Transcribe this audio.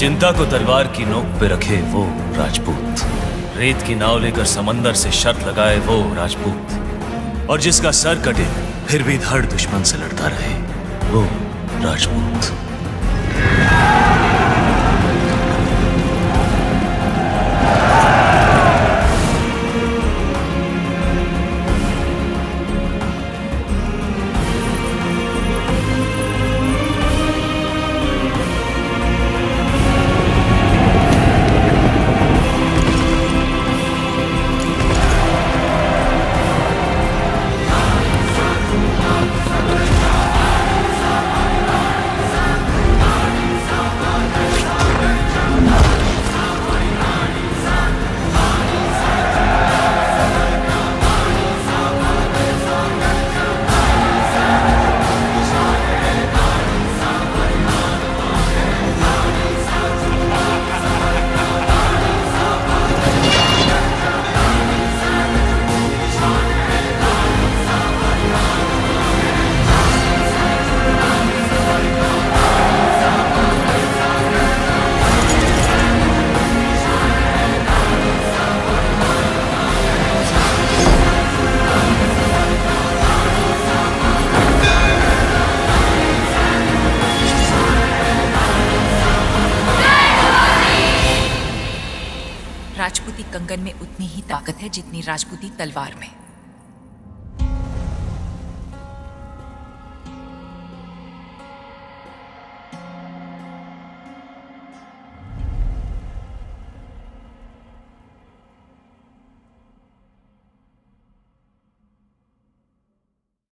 चिंता को तलवार की नोक पे रखे वो राजपूत, रेत की नाव लेकर समंदर से शर्त लगाए वो राजपूत, और जिसका सर कटे फिर भी धड़ दुश्मन से लड़ता रहे वो राजपूत। राजपूती कंगन में उतनी ही ताकत है जितनी राजपूती तलवार में।